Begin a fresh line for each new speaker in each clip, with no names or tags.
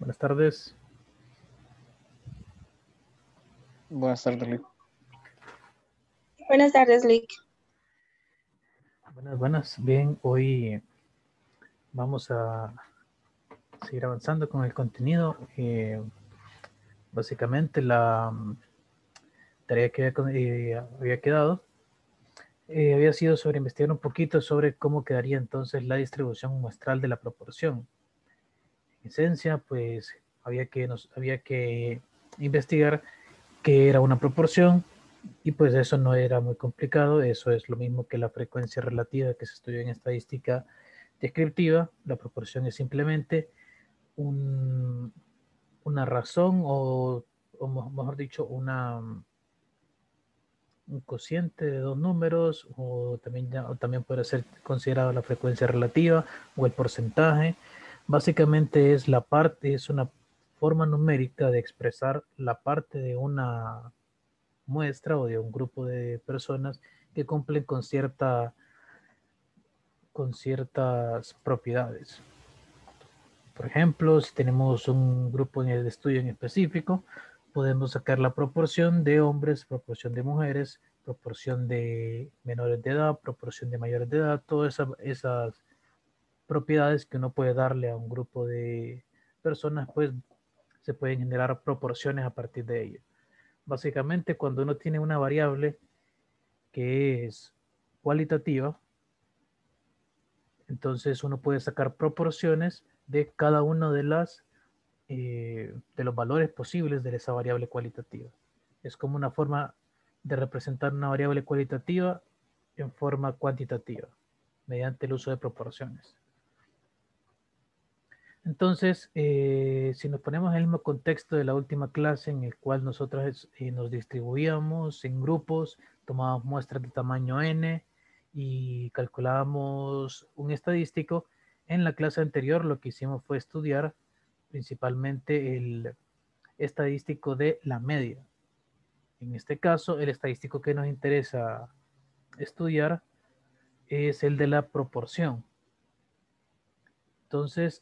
Buenas tardes.
Buenas tardes, Lick.
Buenas tardes, Lick.
Buenas. Bien, hoy vamos a seguir avanzando con el contenido. Básicamente la tarea que había quedado había sido sobre investigar un poquito sobre cómo quedaría entonces la distribución muestral de la proporción. En esencia, pues había que investigar qué era una proporción. Y pues eso no era muy complicado, eso es lo mismo que la frecuencia relativa que se estudia en estadística descriptiva. La proporción es simplemente una razón o mejor dicho, un cociente de dos números, o también puede ser considerado la frecuencia relativa o el porcentaje. Básicamente es una forma numérica de expresar la parte de una muestra o de un grupo de personas que cumplen con ciertas propiedades. Por ejemplo, si tenemos un grupo en el estudio en específico, podemos sacar la proporción de hombres, proporción de mujeres, proporción de menores de edad, proporción de mayores de edad, todas esas propiedades que uno puede darle a un grupo de personas, pues se pueden generar proporciones a partir de ello. Básicamente, cuando uno tiene una variable que es cualitativa, entonces uno puede sacar proporciones de cada uno de los valores posibles de esa variable cualitativa. Es como una forma de representar una variable cualitativa en forma cuantitativa, mediante el uso de proporciones. Entonces, si nos ponemos en el mismo contexto de la última clase en el cual nosotros nos distribuíamos en grupos, tomábamos muestras de tamaño n y calculábamos un estadístico, en la clase anterior lo que hicimos fue estudiar principalmente el estadístico de la media. En este caso, el estadístico que nos interesa estudiar es el de la proporción. Entonces,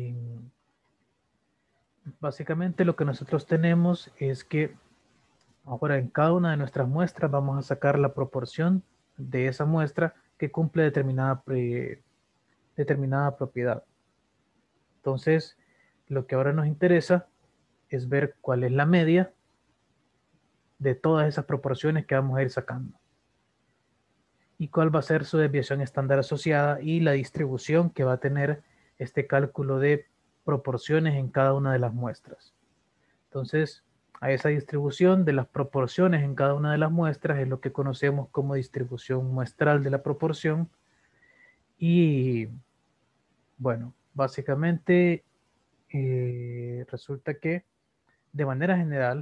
básicamente lo que nosotros tenemos es que ahora en cada una de nuestras muestras vamos a sacar la proporción de esa muestra que cumple determinada propiedad. Entonces, lo que ahora nos interesa es ver cuál es la media de todas esas proporciones que vamos a ir sacando y cuál va a ser su desviación estándar asociada y la distribución que va a tener este cálculo de proporciones en cada una de las muestras. Entonces, a esa distribución de las proporciones en cada una de las muestras es lo que conocemos como distribución muestral de la proporción. Y bueno, básicamente resulta que de manera general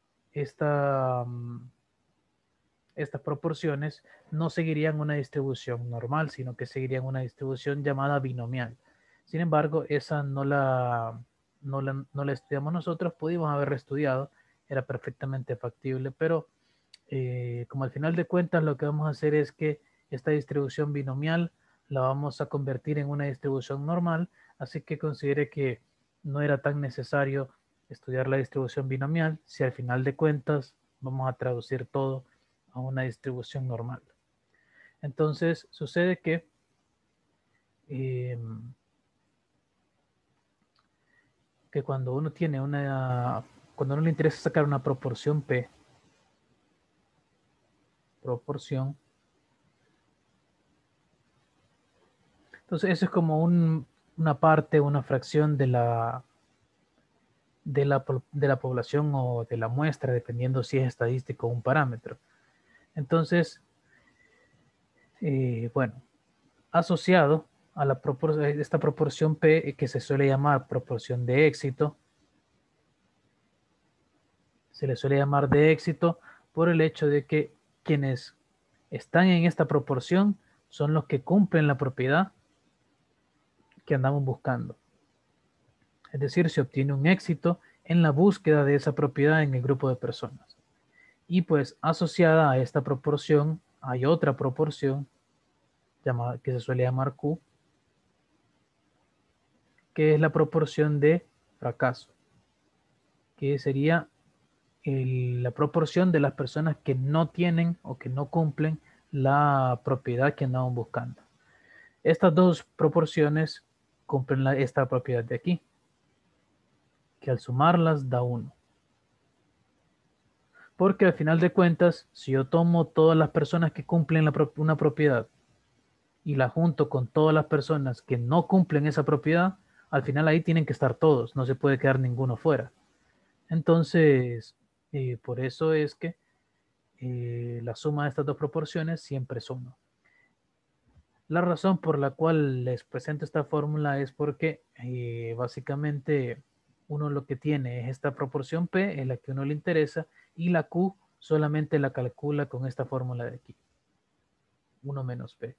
estas proporciones no seguirían una distribución normal, sino que seguirían una distribución llamada binomial. Sin embargo, esa no la estudiamos nosotros, pudimos haberla estudiado, era perfectamente factible, pero como al final de cuentas lo que vamos a hacer es que esta distribución binomial la vamos a convertir en una distribución normal, así que consideré que no era tan necesario estudiar la distribución binomial si al final de cuentas vamos a traducir todo a una distribución normal. Entonces sucede eh, que cuando uno tiene cuando uno le interesa sacar una proporción P, entonces eso es como una parte, una fracción de la población o de la muestra, dependiendo si es estadístico o un parámetro. Entonces, bueno, asociado a esta proporción P, que se suele llamar proporción de éxito, se le suele llamar de éxito por el hecho de que quienes están en esta proporción son los que cumplen la propiedad que andamos buscando. Es decir, se obtiene un éxito en la búsqueda de esa propiedad en el grupo de personas. Y pues asociada a esta proporción hay otra proporción que se suele llamar Q, que es la proporción de fracaso, que sería la proporción de las personas que no tienen o que no cumplen la propiedad que andaban buscando. Estas dos proporciones cumplen esta propiedad de aquí, que al sumarlas da 1. Porque al final de cuentas, si yo tomo todas las personas que cumplen una propiedad y la junto con todas las personas que no cumplen esa propiedad, al final ahí tienen que estar todos, no se puede quedar ninguno fuera. Entonces, por eso es que la suma de estas dos proporciones siempre es 1. La razón por la cual les presento esta fórmula es porque básicamente uno lo que tiene es esta proporción P, en la que uno le interesa, y la Q solamente la calcula con esta fórmula de aquí. 1 menos P.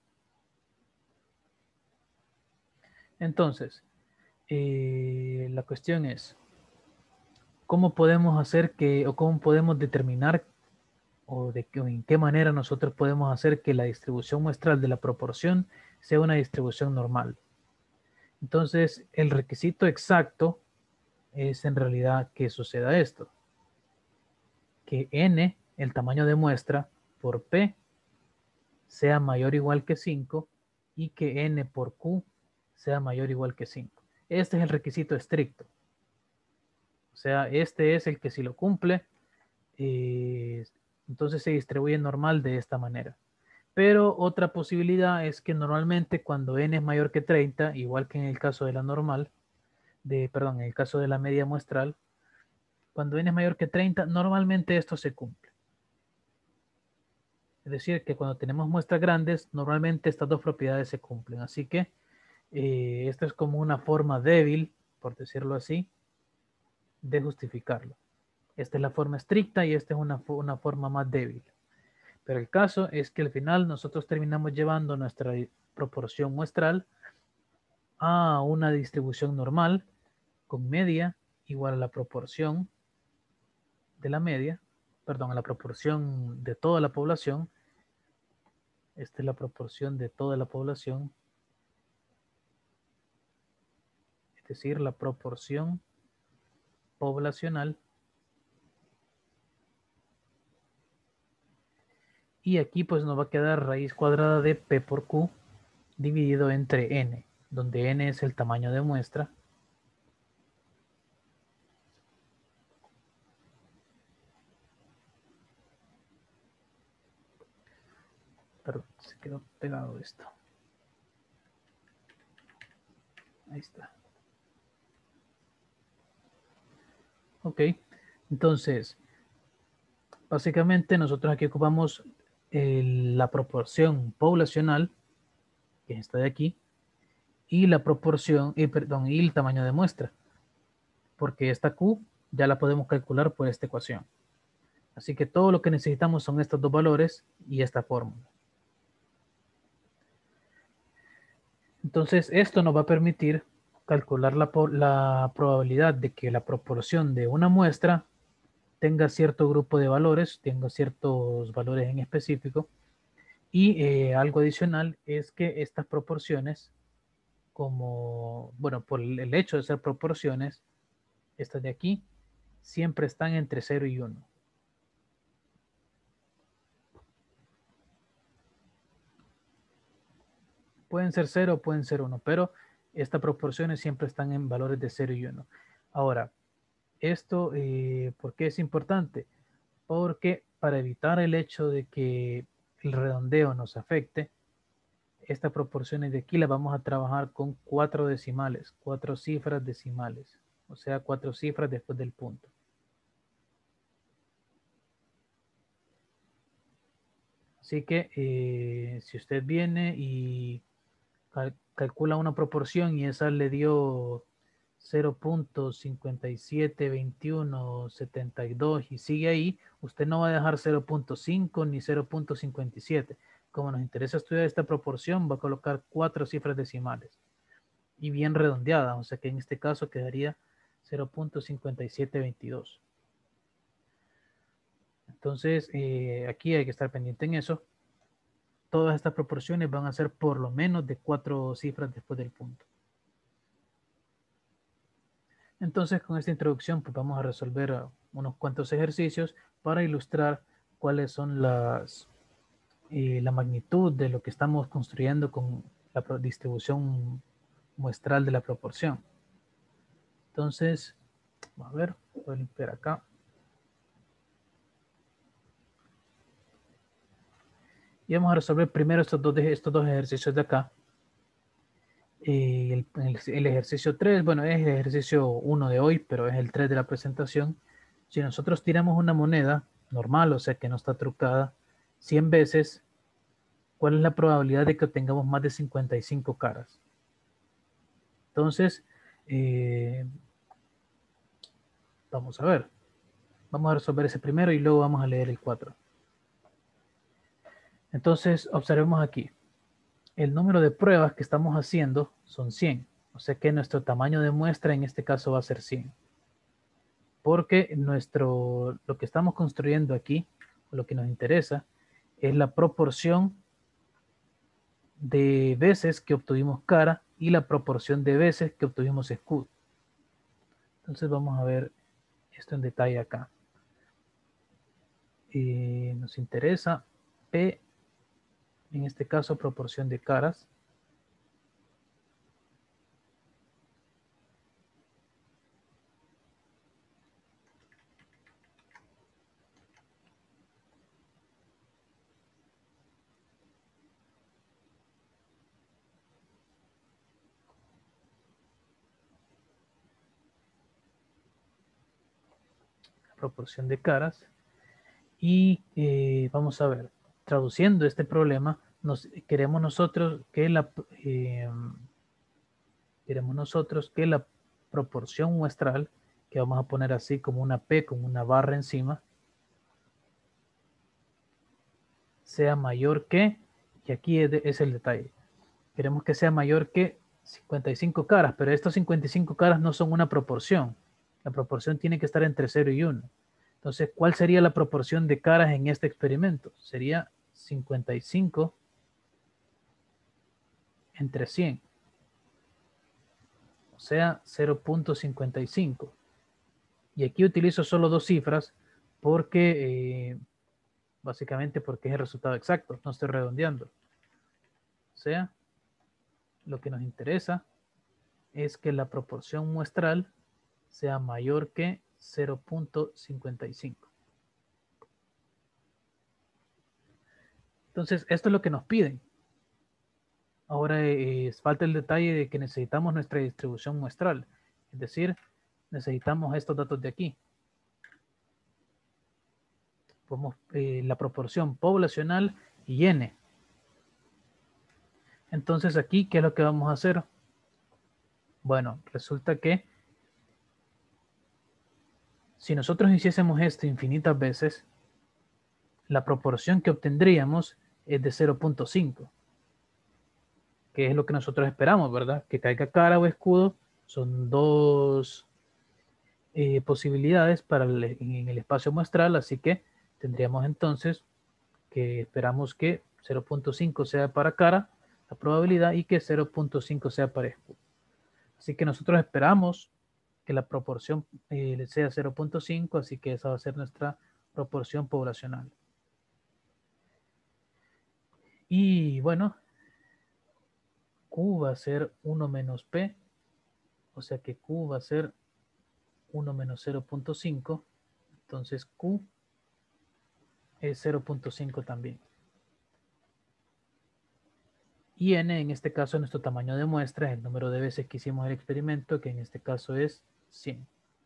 Entonces, la cuestión es, ¿cómo podemos hacer que, o cómo podemos determinar, o en qué manera nosotros podemos hacer que la distribución muestral de la proporción sea una distribución normal? Entonces, el requisito exacto es en realidad que suceda esto. Que n, el tamaño de muestra, por p, sea mayor o igual que 5 y que n por q sea mayor o igual que 5. Este es el requisito estricto. O sea, este es el que si lo cumple, entonces se distribuye normal de esta manera. Pero otra posibilidad es que normalmente cuando n es mayor que 30, igual que en el caso de la normal, en el caso de la media muestral, cuando n es mayor que 30, normalmente esto se cumple. Es decir, que cuando tenemos muestras grandes, normalmente estas dos propiedades se cumplen. Así que esta es como una forma débil, por decirlo así, de justificarlo. Esta es la forma estricta y esta es una forma más débil. Pero el caso es que al final nosotros terminamos llevando nuestra proporción muestral a una distribución normal con media igual a la proporción de la media, perdón, a la proporción de toda la población. Esta es la proporción de toda la población, es decir, la proporción poblacional. Y aquí pues nos va a quedar raíz cuadrada de P por Q dividido entre N, donde N es el tamaño de muestra. Perdón, se quedó pegado esto. Ahí está. Ok, entonces, básicamente nosotros aquí ocupamos la proporción poblacional, que es esta de aquí, y la proporción, y el tamaño de muestra, porque esta Q ya la podemos calcular por esta ecuación. Así que todo lo que necesitamos son estos dos valores y esta fórmula. Entonces, esto nos va a permitir calcular la probabilidad de que la proporción de una muestra tenga cierto grupo de valores, tenga ciertos valores en específico. Y algo adicional es que estas proporciones, como, bueno, por el hecho de ser proporciones, estas de aquí, siempre están entre 0 y 1. Pueden ser 0 o pueden ser 1, pero estas proporciones siempre están en valores de 0 y 1. Ahora, esto, ¿por qué es importante? Porque para evitar el hecho de que el redondeo nos afecte, estas proporciones de aquí las vamos a trabajar con 4 decimales, 4 cifras decimales, o sea, 4 cifras después del punto. Así que si usted viene y calcula una proporción y esa le dio 0.572172 y sigue ahí, usted no va a dejar 0.5 ni 0.57. Como nos interesa estudiar esta proporción, va a colocar 4 cifras decimales y bien redondeadas, o sea que en este caso quedaría 0.5722. Entonces, aquí hay que estar pendiente en eso. Todas estas proporciones van a ser por lo menos de 4 cifras después del punto. Entonces, con esta introducción, pues vamos a resolver unos cuantos ejercicios para ilustrar cuáles son la magnitud de lo que estamos construyendo con la distribución muestral de la proporción. Entonces, vamos a ver, voy a limpiar acá. Y vamos a resolver primero estos dos ejercicios de acá. El ejercicio 3, bueno, es el ejercicio 1 de hoy, pero es el 3 de la presentación. Si nosotros tiramos una moneda normal, o sea que no está trucada, 100 veces, ¿cuál es la probabilidad de que obtengamos más de 55 caras? Entonces, vamos a ver. Vamos a resolver ese primero y luego vamos a leer el 4. Entonces, observemos aquí. El número de pruebas que estamos haciendo son 100. O sea que nuestro tamaño de muestra en este caso va a ser 100. Porque lo que estamos construyendo aquí, lo que nos interesa, es la proporción de veces que obtuvimos cara y la proporción de veces que obtuvimos escudo. Entonces vamos a ver esto en detalle acá. Nos interesa P, en este caso proporción de caras. Proporción de caras. Y vamos a ver, traduciendo este problema, queremos nosotros que la proporción muestral, que vamos a poner así como una P con una barra encima, sea mayor que, y aquí es el detalle, queremos que sea mayor que 55 caras, pero estos 55 caras no son una proporción. La proporción tiene que estar entre 0 y 1. Entonces, ¿cuál sería la proporción de caras en este experimento? Sería 55 entre 100. O sea, 0.55. Y aquí utilizo solo dos cifras porque, básicamente porque es el resultado exacto. No estoy redondeando. O sea, lo que nos interesa es que la proporción muestral sea mayor que 0.55. Entonces, esto es lo que nos piden. Ahora falta el detalle de que necesitamos nuestra distribución muestral. Es decir, necesitamos estos datos de aquí. La proporción poblacional y N. Entonces aquí, ¿qué es lo que vamos a hacer? Bueno, resulta que si nosotros hiciésemos esto infinitas veces, la proporción que obtendríamos es de 0.5, que es lo que nosotros esperamos, ¿verdad? Que caiga cara o escudo son dos posibilidades en el espacio muestral, así que tendríamos entonces que esperamos que 0.5 sea para cara, la probabilidad, y que 0.5 sea para escudo. Así que nosotros esperamos que la proporción sea 0.5, así que esa va a ser nuestra proporción poblacional. Y bueno, Q va a ser 1 menos P, o sea que Q va a ser 1 menos 0.5, entonces Q es 0.5 también. Y N en este caso es nuestro tamaño de muestra, el número de veces que hicimos el experimento, que en este caso es 100.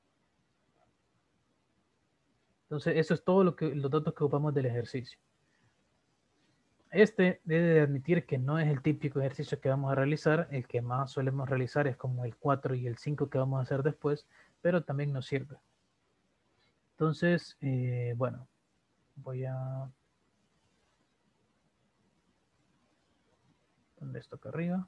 Entonces eso es todo los datos que ocupamos del ejercicio. Este debe de admitir que no es el típico ejercicio que vamos a realizar. El que más solemos realizar es como el 4 y el 5 que vamos a hacer después, pero también nos sirve. Entonces, bueno, voy a poner esto acá arriba.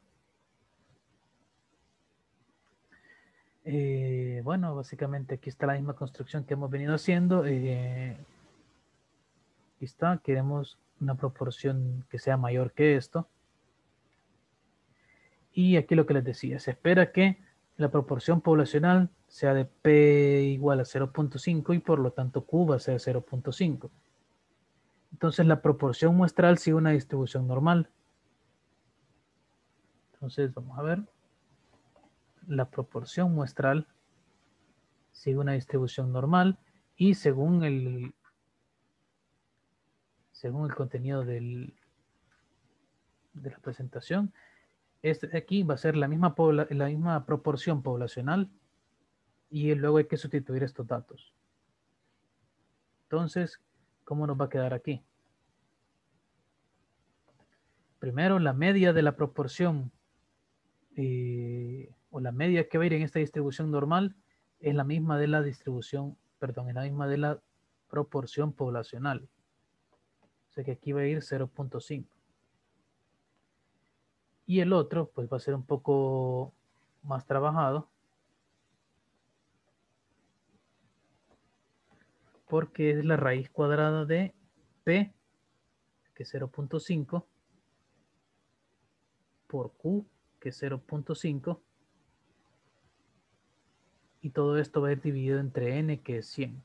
Bueno, básicamente aquí está la misma construcción que hemos venido haciendo. Aquí está, queremos una proporción que sea mayor que esto. Y aquí lo que les decía, se espera que la proporción poblacional sea de P igual a 0.5 y por lo tanto Q va a ser 0.5. Entonces la proporción muestral sigue una distribución normal. Entonces vamos a ver. La proporción muestral sigue una distribución normal y según el contenido de la presentación, este de aquí va a ser la misma proporción poblacional y luego hay que sustituir estos datos. Entonces, ¿cómo nos va a quedar aquí? Primero, la media de la proporción o la media que va a ir en esta distribución normal es la misma de la distribución, perdón, es la misma de la proporción poblacional. O sea que aquí va a ir 0.5. Y el otro, pues va a ser un poco más trabajado, porque es la raíz cuadrada de P, que es 0.5, por Q, que es 0.5, y todo esto va a ir dividido entre N, que es 100.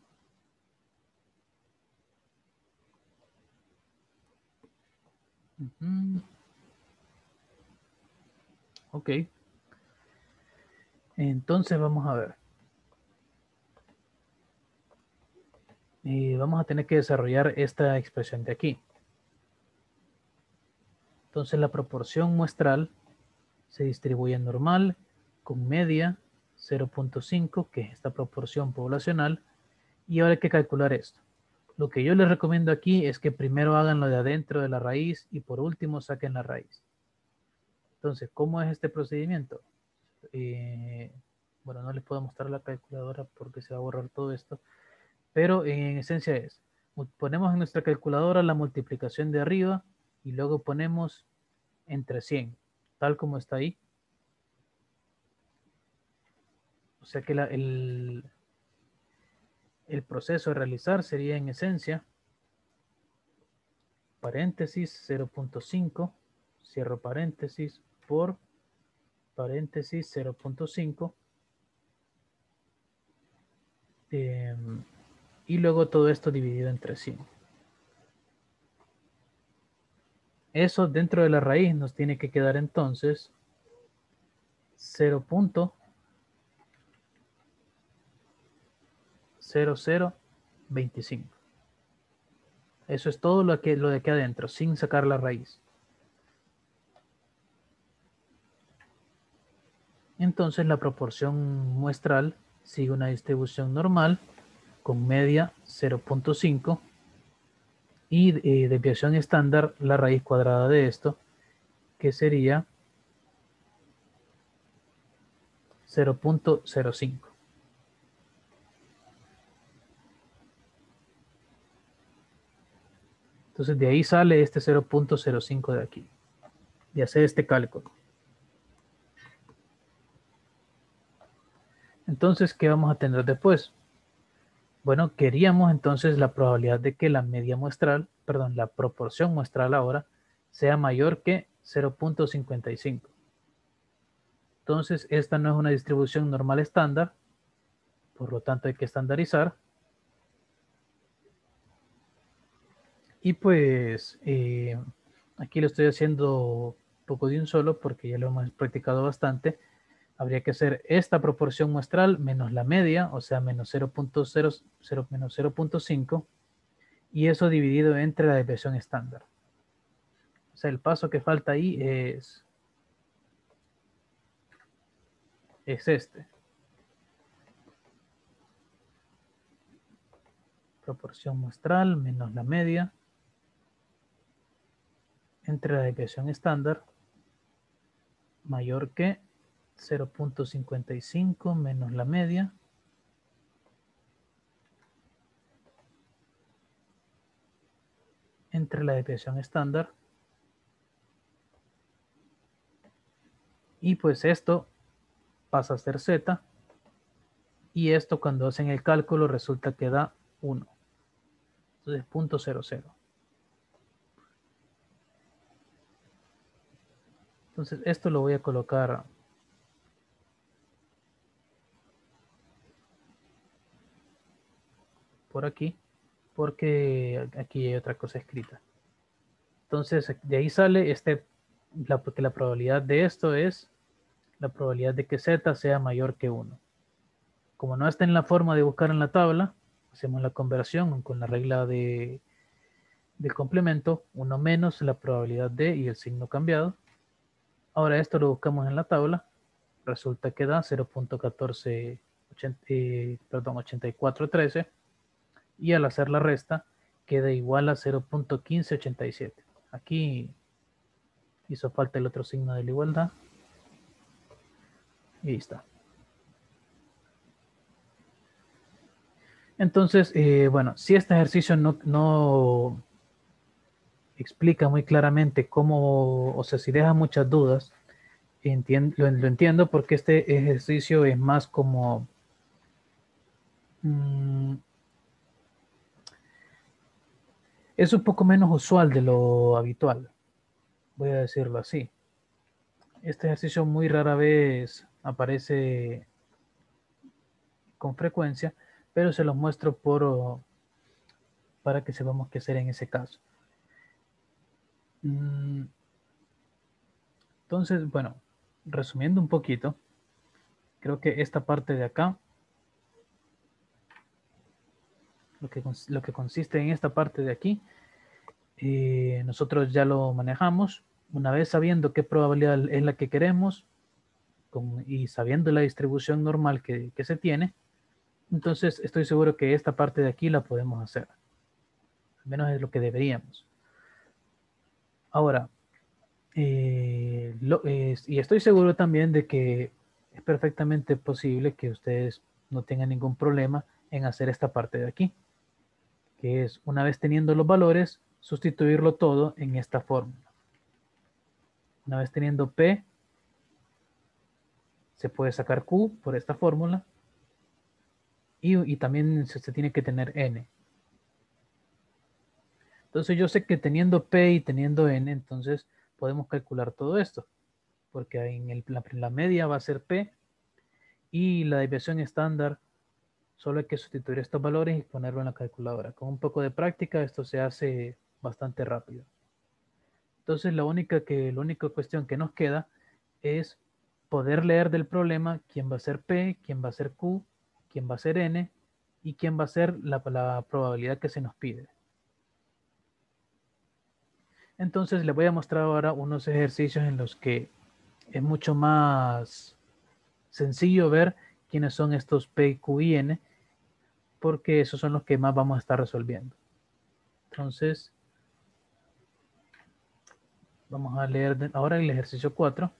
Ok. Entonces vamos a ver. Vamos a tener que desarrollar esta expresión de aquí. Entonces la proporción muestral se distribuye normal con media 0.5, que es esta proporción poblacional, y ahora hay que calcular esto. Lo que yo les recomiendo aquí es que primero hagan lo de adentro de la raíz y por último saquen la raíz. Entonces, ¿cómo es este procedimiento? Bueno, no les puedo mostrar la calculadora porque se va a borrar todo esto, pero en esencia es, ponemos en nuestra calculadora la multiplicación de arriba y luego ponemos entre 100, tal como está ahí. O sea que el proceso a realizar sería en esencia paréntesis 0.5, cierro paréntesis, por paréntesis 0.5, y luego todo esto dividido entre 100. Eso dentro de la raíz nos tiene que quedar entonces 0.0025. Eso es todo lo de aquí adentro, sin sacar la raíz. Entonces la proporción muestral sigue una distribución normal con media 0.5 y desviación estándar la raíz cuadrada de esto, que sería 0.05. Entonces de ahí sale este 0.05 de aquí, de hacer este cálculo. Entonces, ¿qué vamos a tener después? Bueno, queríamos entonces la probabilidad de que la media muestral, perdón, la proporción muestral ahora sea mayor que 0.55. Entonces, esta no es una distribución normal estándar, por lo tanto hay que estandarizar. Y pues aquí lo estoy haciendo poco de un solo porque ya lo hemos practicado bastante. Habría que hacer esta proporción muestral menos la media, o sea, menos 0.00 menos 0.5, y eso dividido entre la desviación estándar. O sea, el paso que falta ahí es este. Proporción muestral menos la media entre la desviación estándar mayor que 0.55 menos la media entre la desviación estándar. Y pues esto pasa a ser z. Y esto cuando hacen el cálculo resulta que da 1. Entonces 0.00. Entonces esto lo voy a colocar por aquí, porque aquí hay otra cosa escrita. Entonces, de ahí sale porque la probabilidad de esto es la probabilidad de que z sea mayor que 1. Como no está en la forma de buscar en la tabla, hacemos la conversión con la regla del complemento, 1 menos la probabilidad de y el signo cambiado. Ahora esto lo buscamos en la tabla, resulta que da 0.148413 y al hacer la resta queda igual a 0.1587. Aquí hizo falta el otro signo de la igualdad y ahí está. Entonces, bueno, si este ejercicio no explica muy claramente cómo, o sea, si deja muchas dudas, lo entiendo porque este ejercicio es más como es un poco menos usual de lo habitual, voy a decirlo así. Este ejercicio muy rara vez aparece con frecuencia, pero se los muestro para que sepamos qué hacer en ese caso. Entonces, bueno, resumiendo un poquito, creo que esta parte de acá, lo que consiste en esta parte de aquí, nosotros ya lo manejamos. Una vez sabiendo qué probabilidad es la que queremos y sabiendo la distribución normal que se tiene, entonces estoy seguro que esta parte de aquí la podemos hacer. Al menos es lo que deberíamos. Ahora, y estoy seguro también de que es perfectamente posible que ustedes no tengan ningún problema en hacer esta parte de aquí, que es una vez teniendo los valores, sustituirlo todo en esta fórmula. Una vez teniendo P, se puede sacar Q por esta fórmula y también se tiene que tener N. Entonces yo sé que teniendo P y teniendo N, entonces podemos calcular todo esto, porque en la media va a ser P y la desviación estándar solo hay que sustituir estos valores y ponerlo en la calculadora. Con un poco de práctica esto se hace bastante rápido. Entonces la única cuestión que nos queda es poder leer del problema quién va a ser P, quién va a ser Q, quién va a ser N y quién va a ser la probabilidad que se nos pide. Entonces les voy a mostrar ahora unos ejercicios en los que es mucho más sencillo ver quiénes son estos P, Q y N, porque esos son los que más vamos a estar resolviendo. Entonces, vamos a leer ahora el ejercicio 4,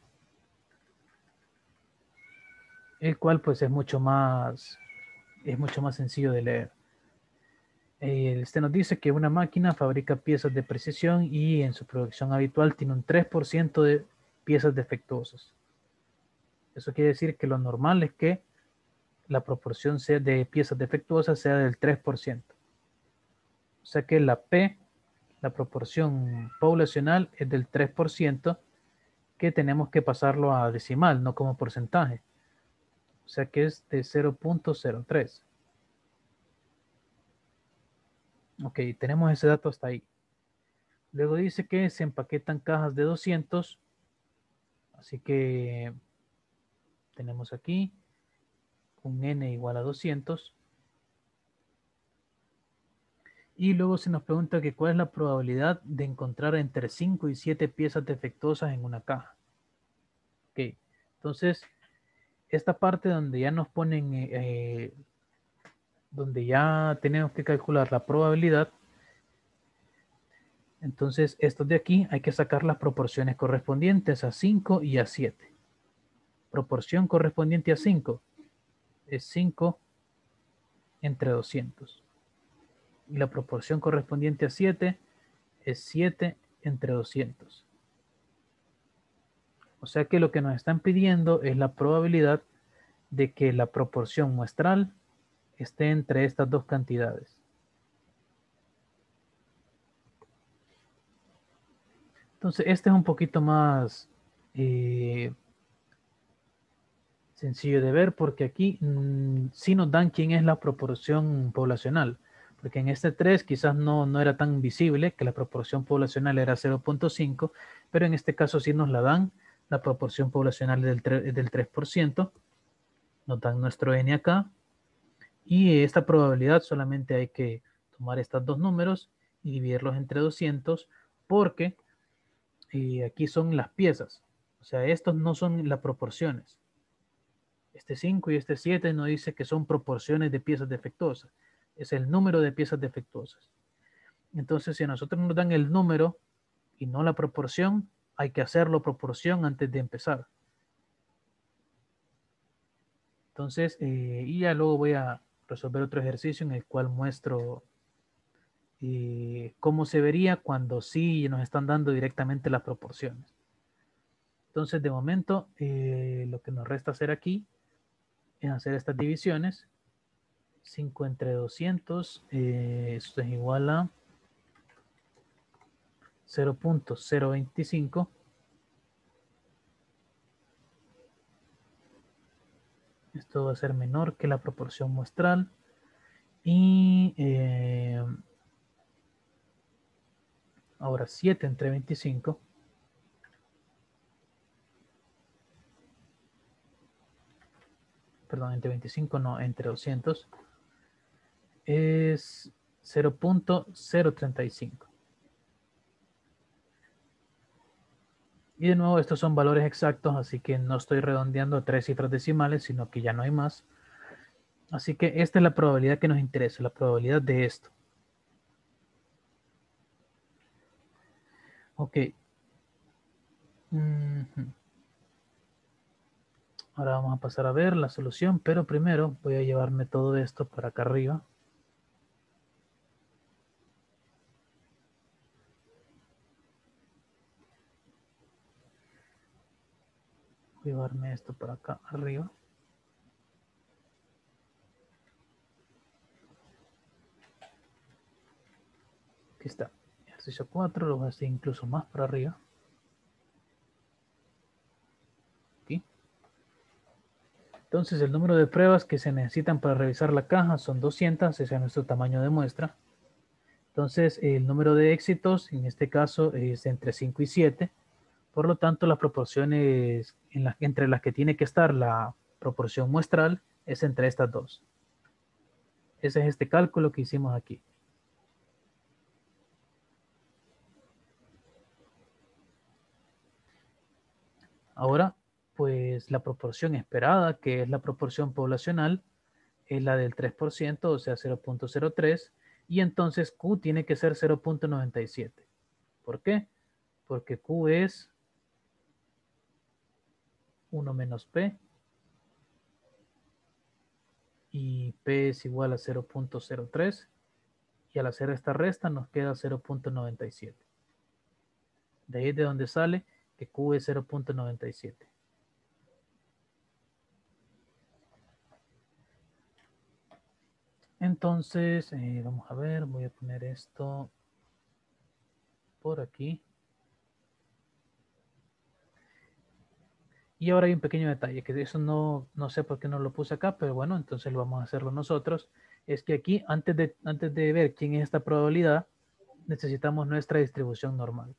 el cual pues es mucho más sencillo de leer. Este nos dice que una máquina fabrica piezas de precisión y en su producción habitual tiene un 3% de piezas defectuosas. Eso quiere decir que lo normal es que la proporción de piezas defectuosas sea del 3%. O sea que la P, la proporción poblacional, es del 3%, que tenemos que pasarlo a decimal, no como porcentaje. O sea que es de 0.03. Ok, tenemos ese dato hasta ahí. Luego dice que se empaquetan cajas de 200. Así que tenemos aquí un n igual a 200. Y luego se nos pregunta que cuál es la probabilidad de encontrar entre 5 y 7 piezas defectuosas en una caja. Ok, entonces esta parte donde ya nos ponen, donde ya tenemos que calcular la probabilidad, entonces estos de aquí hay que sacar las proporciones correspondientes a 5 y a 7. Proporción correspondiente a 5 es 5 entre 200. Y la proporción correspondiente a 7 es 7 entre 200. O sea que lo que nos están pidiendo es la probabilidad de que la proporción muestral esté entre estas dos cantidades. Entonces, este es un poquito más sencillo de ver porque aquí sí nos dan quién es la proporción poblacional. Porque en este 3 quizás no era tan visible que la proporción poblacional era 0.5, pero en este caso sí nos la dan, la proporción poblacional del 3%, nos dan nuestro n acá, y esta probabilidad solamente hay que tomar estos dos números y dividirlos entre 200, porque aquí son las piezas, o sea, estos no son las proporciones. Este 5 y este 7 no dice que son proporciones de piezas defectuosas, es el número de piezas defectuosas. Entonces, si a nosotros nos dan el número y no la proporción, hay que hacerlo proporción antes de empezar. Entonces, y ya luego voy a resolver otro ejercicio en el cual muestro cómo se vería cuando sí nos están dando directamente las proporciones. Entonces, de momento, lo que nos resta hacer aquí es hacer estas divisiones. 5 entre 200, esto es igual a 0.025. Esto va a ser menor que la proporción muestral. Y ahora 7 entre 25. Perdón, entre 25 no, entre 200. Es 0.035. Y de nuevo, estos son valores exactos, así que no estoy redondeando a 3 cifras decimales, sino que ya no hay más. Así que esta es la probabilidad que nos interesa, la probabilidad de esto. Ok. Ahora vamos a pasar a ver la solución, pero primero voy a llevarme todo esto para acá arriba. Voy a llevarme esto para acá arriba. Aquí está. Ejercicio 4, lo voy a hacer incluso más para arriba. Aquí. Entonces el número de pruebas que se necesitan para revisar la caja son 200, ese es nuestro tamaño de muestra. Entonces el número de éxitos en este caso es entre 5 y 7. Por lo tanto, las proporciones entre las que tiene que estar la proporción muestral es entre estas dos. Ese es este cálculo que hicimos aquí. Ahora, pues la proporción esperada, que es la proporción poblacional, es la del 3%, o sea, 0.03, y entonces Q tiene que ser 0.97. ¿Por qué? Porque Q es 1 menos P, y P es igual a 0.03, y al hacer esta resta nos queda 0.97. De ahí es de donde sale que Q es 0.97. Entonces, vamos a ver, voy a poner esto por aquí. Y ahora hay un pequeño detalle, que eso no sé por qué no lo puse acá, pero bueno, entonces lo vamos a hacerlo nosotros. Es que aquí, antes de ver quién es esta probabilidad, necesitamos nuestra distribución normal.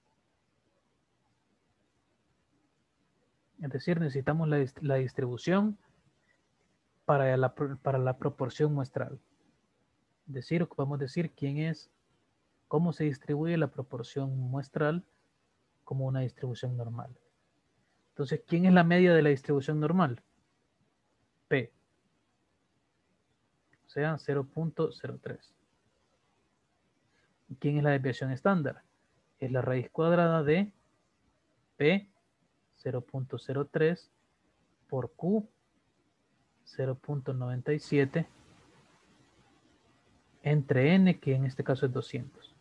Es decir, necesitamos la distribución para la proporción muestral. Es decir, podemos decir cómo se distribuye la proporción muestral como una distribución normal. Entonces, ¿quién es la media de la distribución normal? P. O sea, 0.03. ¿Quién es la desviación estándar? Es la raíz cuadrada de P 0.03 por Q 0.97 entre N, que en este caso es 200.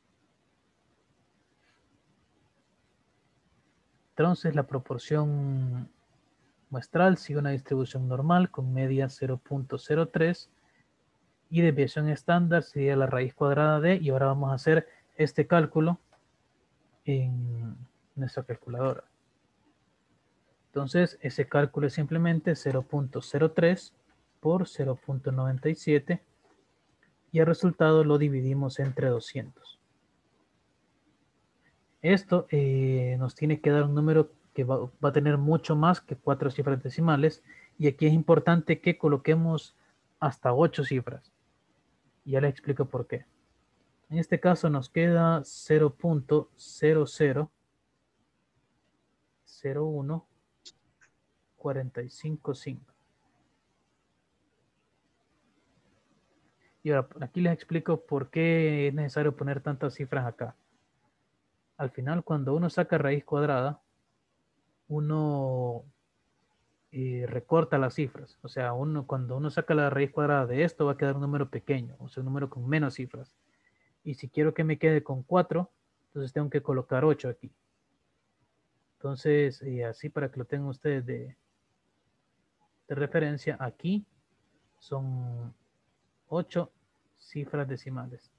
Entonces la proporción muestral sigue una distribución normal con media 0.03 y desviación estándar sería la raíz cuadrada de, y ahora vamos a hacer este cálculo en nuestra calculadora. Entonces, ese cálculo es simplemente 0.03 por 0.97 y el resultado lo dividimos entre 200. Esto nos tiene que dar un número que va a tener mucho más que 4 cifras decimales, y aquí es importante que coloquemos hasta 8 cifras. Ya les explico por qué. En este caso nos queda 0.000145.5. Y ahora aquí les explico por qué es necesario poner tantas cifras acá. Al final, cuando uno saca raíz cuadrada, uno recorta las cifras. O sea, cuando uno saca la raíz cuadrada de esto, va a quedar un número pequeño, o sea, un número con menos cifras. Y si quiero que me quede con 4, entonces tengo que colocar 8 aquí. Entonces, así para que lo tengan ustedes de referencia, aquí son 8 cifras decimales.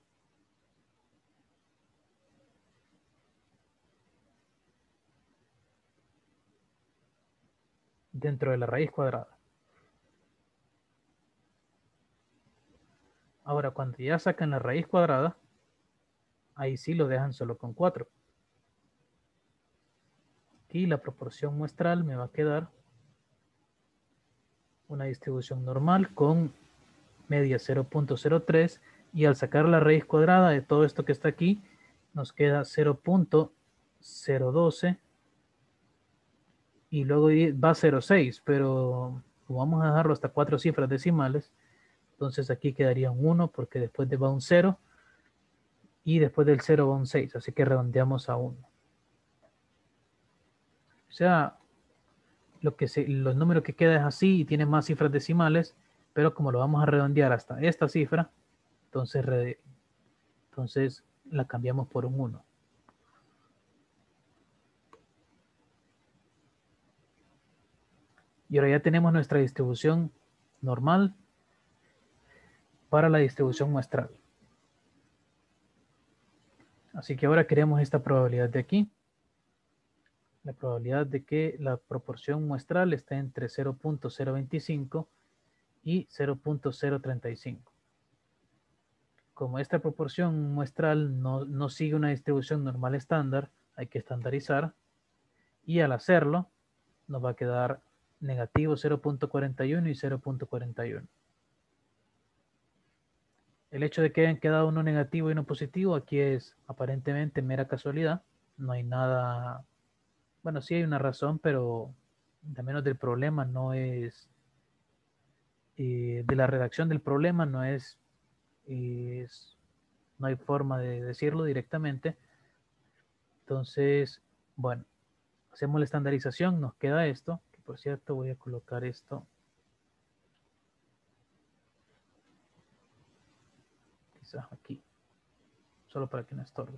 Dentro de la raíz cuadrada. Ahora, cuando ya sacan la raíz cuadrada, ahí sí lo dejan solo con 4. Aquí la proporción muestral me va a quedar una distribución normal con media 0.03, y al sacar la raíz cuadrada de todo esto que está aquí, nos queda 0.012 y luego va a 0.6, pero como vamos a dejarlo hasta 4 cifras decimales, entonces aquí quedaría un 1 porque después va un 0 y después del 0 va un 6, así que redondeamos a 1. O sea, los números que queda es así y tiene más cifras decimales, pero como lo vamos a redondear hasta esta cifra, entonces la cambiamos por un 1. Y ahora ya tenemos nuestra distribución normal para la distribución muestral. Así que ahora queremos esta probabilidad de aquí. La probabilidad de que la proporción muestral esté entre 0.025 y 0.035. Como esta proporción muestral no sigue una distribución normal estándar, hay que estandarizar, y al hacerlo nos va a quedar negativo 0.41 y 0.41. El hecho de que hayan quedado uno negativo y uno positivo aquí es aparentemente mera casualidad. No hay nada, bueno, sí hay una razón, pero al menos del problema no es, de la redacción del problema no no hay forma de decirlo directamente. Entonces, bueno, hacemos la estandarización, nos queda esto, que por cierto voy a colocar esto quizás aquí, solo para que no estorbe.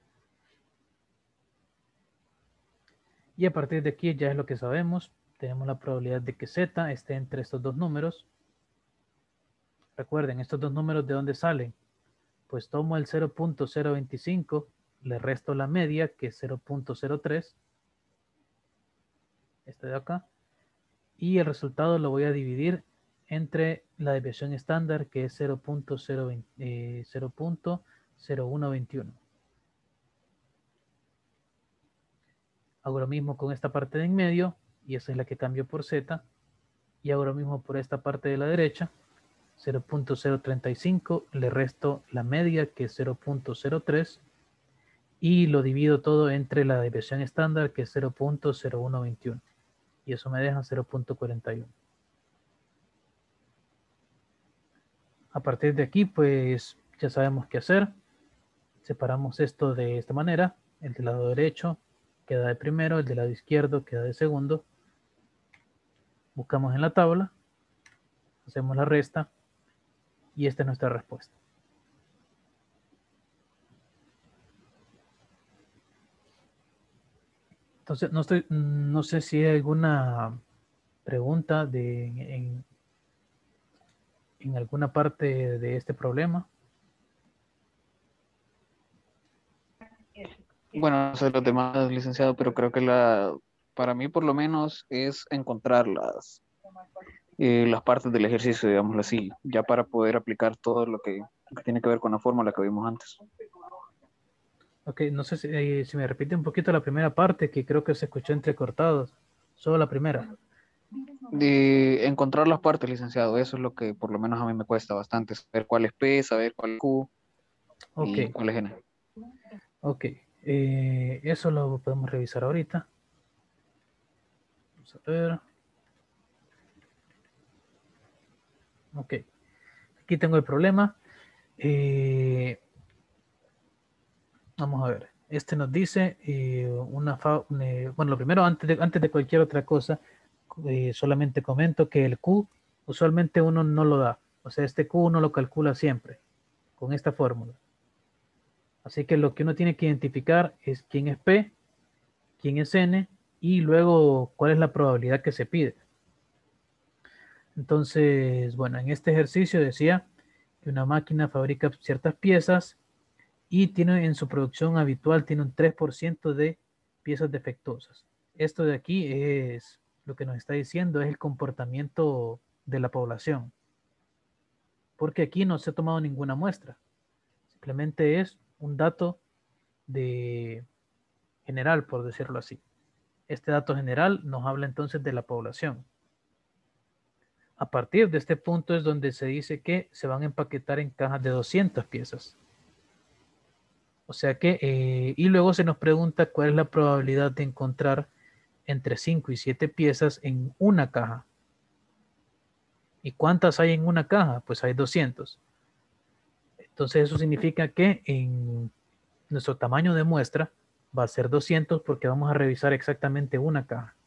Y a partir de aquí ya es lo que sabemos. Tenemos la probabilidad de que Z esté entre estos dos números. Recuerden, estos dos números, ¿de dónde salen? Pues tomo el 0.025, le resto la media, que es 0.03, este de acá, y el resultado lo voy a dividir entre la desviación estándar, que es 0.0121. Hago lo mismo con esta parte de en medio, y esa es la que cambio por Z, y hago lo mismo por esta parte de la derecha, 0.035, le resto la media, que es 0.03, y lo divido todo entre la desviación estándar, que es 0.0121, y eso me deja 0.41. A partir de aquí, pues ya sabemos qué hacer. Separamos esto de esta manera. El del lado derecho queda de primero, el del lado izquierdo queda de segundo. Buscamos en la tabla, hacemos la resta, y esta es nuestra respuesta. Entonces, no sé si hay alguna pregunta en alguna parte de este problema.
Bueno, no sé los demás, licenciado, pero creo que para mí por lo menos es encontrar las partes del ejercicio, digámoslo así, ya para poder aplicar todo lo que que tiene que ver con la fórmula que vimos antes.
Ok, no sé si me repite un poquito la primera parte, que creo que se escuchó entrecortado. Solo la primera.
De encontrar las partes, licenciado, eso es lo que por lo menos a mí me cuesta bastante, saber cuál es P, saber cuál es Q
Ok,
y cuál es N.
ok. Eso lo podemos revisar ahorita. Vamos a ver. Ok, aquí tengo el problema. Vamos a ver. Este nos dice bueno, lo primero, antes de cualquier otra cosa, solamente comento que el Q usualmente uno no lo da. O sea, este Q uno lo calcula siempre con esta fórmula. Así que lo que uno tiene que identificar es quién es P, quién es N y luego cuál es la probabilidad que se pide. Entonces, bueno, en este ejercicio decía que una máquina fabrica ciertas piezas y tiene en su producción habitual tiene un 3% de piezas defectuosas. Esto de aquí es lo que nos está diciendo es el comportamiento de la población, porque aquí no se ha tomado ninguna muestra, simplemente es un dato de general, por decirlo así. Este dato general nos habla entonces de la población. A partir de este punto es donde se dice que se van a empaquetar en cajas de 200 piezas. O sea que, y luego se nos pregunta cuál es la probabilidad de encontrar entre 5 y 7 piezas en una caja. ¿Y cuántas hay en una caja? Pues hay 200. Entonces eso significa que en nuestro tamaño de muestra va a ser 200 porque vamos a revisar exactamente una caja.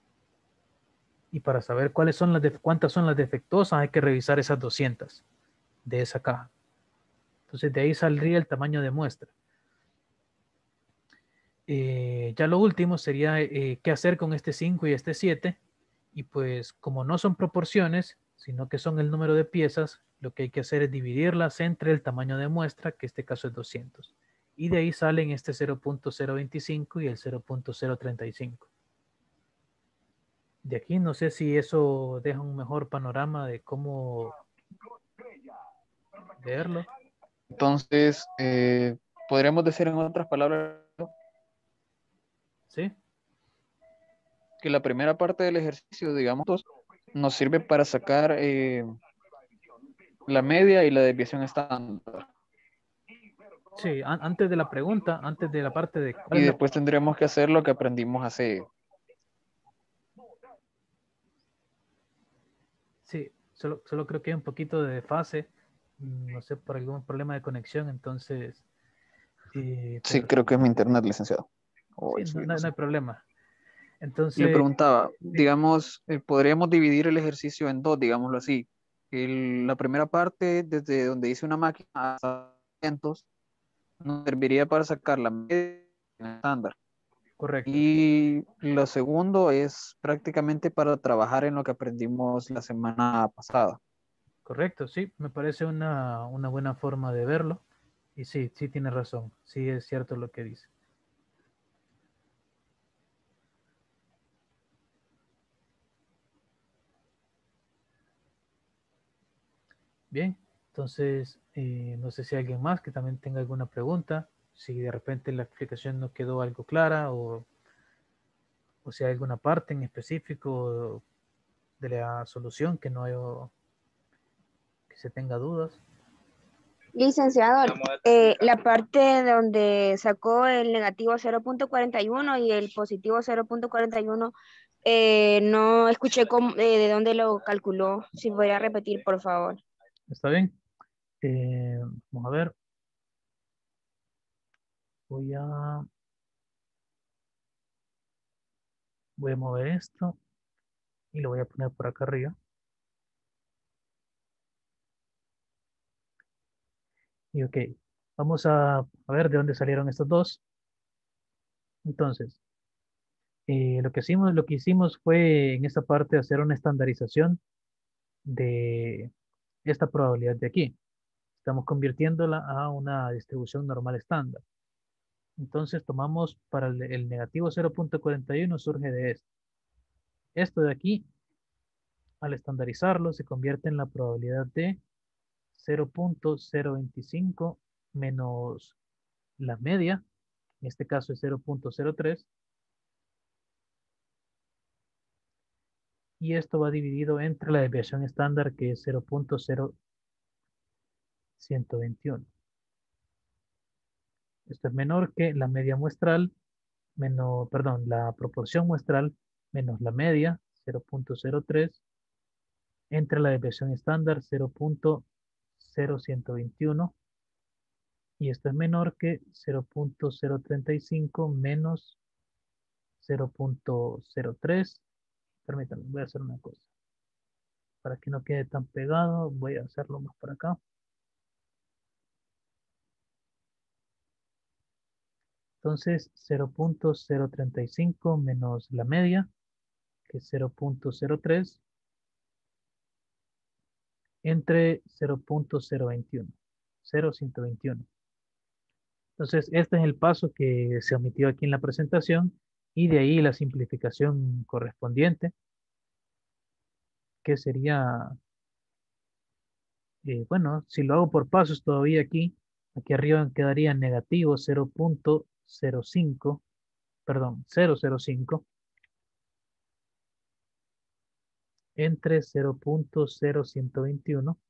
Y para saber cuántas son las defectuosas hay que revisar esas 200 de esa caja. Entonces de ahí saldría el tamaño de muestra. Ya lo último sería qué hacer con este 5 y este 7. Y pues como no son proporciones, sino que son el número de piezas, lo que hay que hacer es dividirlas entre el tamaño de muestra, que en este caso es 200. Y de ahí salen este 0.025 y el 0.035. De aquí no sé si eso deja un mejor panorama de cómo leerlo.
Entonces, podríamos decir en otras palabras
¿Sí?
que la primera parte del ejercicio, digamos, nos sirve para sacar la media y la desviación estándar.
Sí, antes de la pregunta, antes de la parte de cuál
Y
es la...
después tendremos que hacer lo que aprendimos hace.
Sí, solo creo que hay un poquito de desfase, no sé, por algún problema de conexión, entonces,
Sí,
pero
creo que es mi internet, licenciado.
sí,
Sí,
no
no sé.
hay problema.
Le
Entonces,
preguntaba,
sí,
digamos, podríamos dividir el ejercicio en dos, digámoslo así. La primera parte, desde donde hice una máquina hasta cientos, nos serviría para sacar la media estándar.
correcto,
Y lo segundo es prácticamente para trabajar en lo que aprendimos la semana pasada.
correcto, sí, me parece una buena forma de verlo. Y sí, sí tiene razón, sí es cierto lo que dice. Bien, entonces, no sé si hay alguien más que también tenga alguna pregunta, si de repente la explicación no quedó algo clara o si hay alguna parte en específico de la solución que no haya, que se tenga dudas.
Licenciado, la parte donde sacó el negativo 0.41 y el positivo 0.41, no escuché de dónde lo calculó. Si podría repetir, por favor.
¿Está bien? Vamos a ver. Voy a, voy a mover esto y lo voy a poner por acá arriba. Y ok, vamos a ver de dónde salieron estos dos. Entonces, lo que hicimos fue en esta parte hacer una estandarización de esta probabilidad de aquí. Estamos convirtiéndola a una distribución normal estándar. Entonces tomamos para el negativo 0.41 surge de esto. Esto de aquí, al estandarizarlo, se convierte en la probabilidad de 0.025 menos la media, en este caso es 0.03, y esto va dividido entre la desviación estándar, que es 0.0121. Esto es menor que la media muestral, menos, perdón, la proporción muestral menos la media, 0.03, entre la desviación estándar, 0.0121, y esto es menor que 0.035 menos 0.03. Permítanme, voy a hacer una cosa. Para que no quede tan pegado, voy a hacerlo más para acá. Entonces, 0.035 menos la media, que es 0.03, entre 0.021. 0.121. Entonces, este es el paso que se omitió aquí en la presentación, y de ahí la simplificación correspondiente, que sería, bueno, si lo hago por pasos todavía aquí arriba quedaría negativo 0.05, perdón, 0.05 entre 0.0121.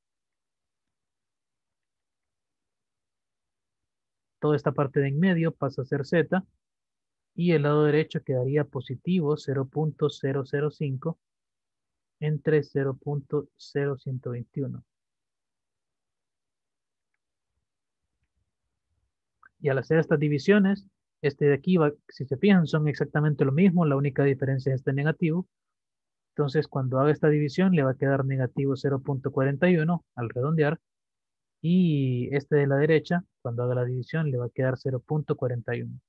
Toda esta parte de en medio pasa a ser z, y el lado derecho quedaría positivo 0.005 entre 0.0121. Y al hacer estas divisiones, este de aquí, si se fijan, son exactamente lo mismo, la única diferencia es este negativo. Entonces, cuando haga esta división, le va a quedar negativo 0.41 al redondear, y este de la derecha, cuando haga la división, le va a quedar 0.41.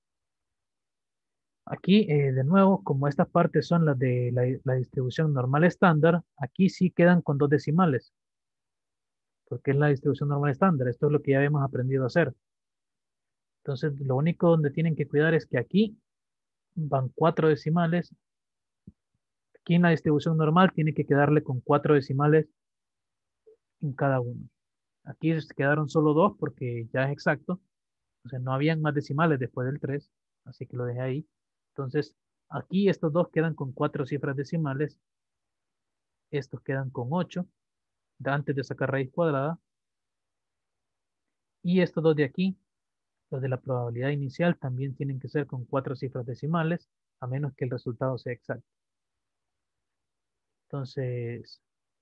Aquí, de nuevo, como estas partes son las de la distribución normal estándar, aquí sí quedan con dos decimales, porque es la distribución normal estándar. Esto es lo que ya habíamos aprendido a hacer. Entonces, lo único donde tienen que cuidar es que aquí van 4 decimales. Aquí en la distribución normal tiene que quedarle con 4 decimales en cada uno. Aquí quedaron solo 2 porque ya es exacto. O sea, no habían más decimales después del 3, así que lo dejé ahí. Entonces, aquí estos dos quedan con 4 cifras decimales. Estos quedan con 8, antes de sacar raíz cuadrada. Y estos dos de aquí, los de la probabilidad inicial, también tienen que ser con 4 cifras decimales, a menos que el resultado sea exacto. Entonces,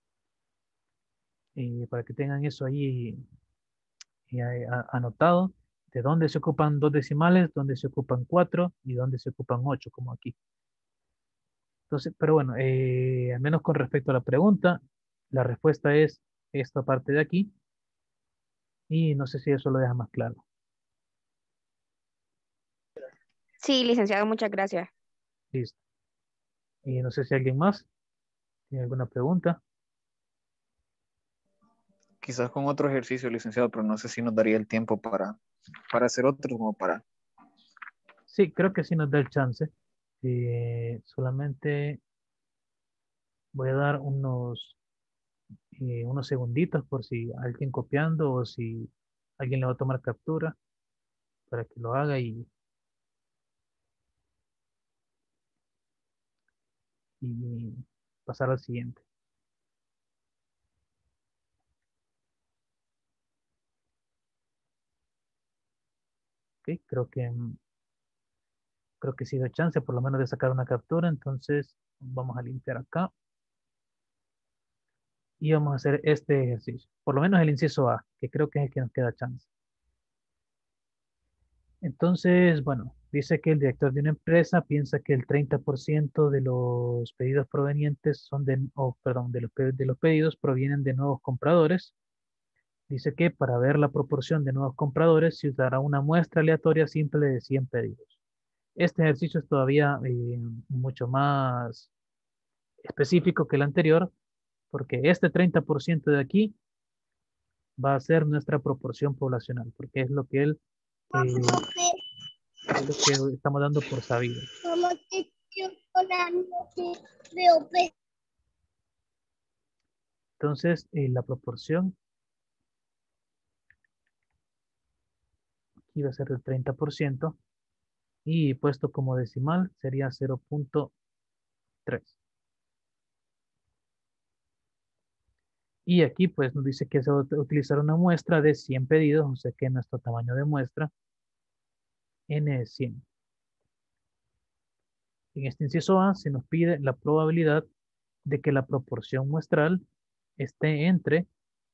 para que tengan eso ahí anotado, de dónde se ocupan 2 decimales, dónde se ocupan 4 y dónde se ocupan 8, como aquí. Entonces, pero bueno, al menos con respecto a la pregunta, la respuesta es esta parte de aquí, y no sé si eso lo deja más claro.
Sí, licenciado, muchas gracias.
Listo. Y no sé si alguien más tiene alguna pregunta.
Quizás con otro ejercicio, licenciado, pero no sé si nos daría el tiempo para hacer otro, como para...
Sí, creo que sí nos da el chance. Solamente voy a dar unos segunditos por si alguien copiando o si alguien le va a tomar captura para que lo haga y pasar al siguiente. Ok, creo que sí da chance por lo menos de sacar una captura. Entonces vamos a limpiar acá y vamos a hacer este ejercicio. Por lo menos el inciso A, que creo que es el que nos queda chance. Entonces, bueno, dice que el director de una empresa piensa que el 30% de los pedidos provenientes son perdón, de los pedidos provienen de nuevos compradores. Dice que para ver la proporción de nuevos compradores se usará una muestra aleatoria simple de 100 pedidos. Este ejercicio es todavía mucho más específico que el anterior, porque este 30% de aquí va a ser nuestra proporción poblacional, porque es lo que es lo que estamos dando por sabido. Entonces, la proporción aquí va a ser el 30%, y puesto como decimal sería 0.3. Y aquí pues nos dice que se va a utilizar una muestra de 100 pedidos, o sea que nuestro tamaño de muestra n es 100. En este inciso A se nos pide la probabilidad de que la proporción muestral esté entre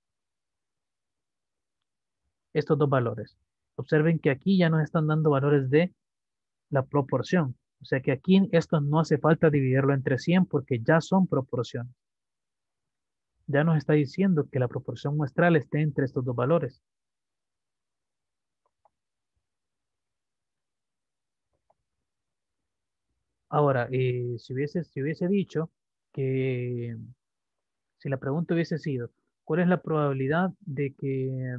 estos dos valores. Observen que aquí ya nos están dando valores de la proporción. O sea que aquí esto no hace falta dividirlo entre 100 porque ya son proporciones. Ya nos está diciendo que la proporción muestral esté entre estos dos valores. Ahora, si hubiese dicho que si la pregunta hubiese sido, ¿cuál es la probabilidad de que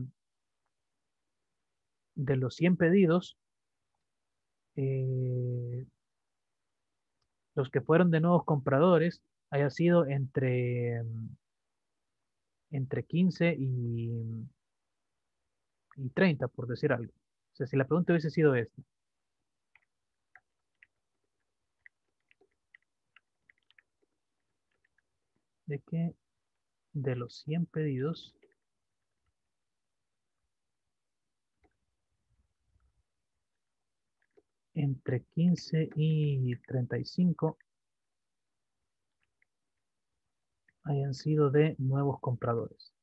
de los 100 pedidos, eh, los que fueron de nuevos compradores haya sido entre 15 y 30, por decir algo? O sea, si la pregunta hubiese sido esta, de que de los 100 pedidos, entre 15 y 35 hayan sido de nuevos compradores.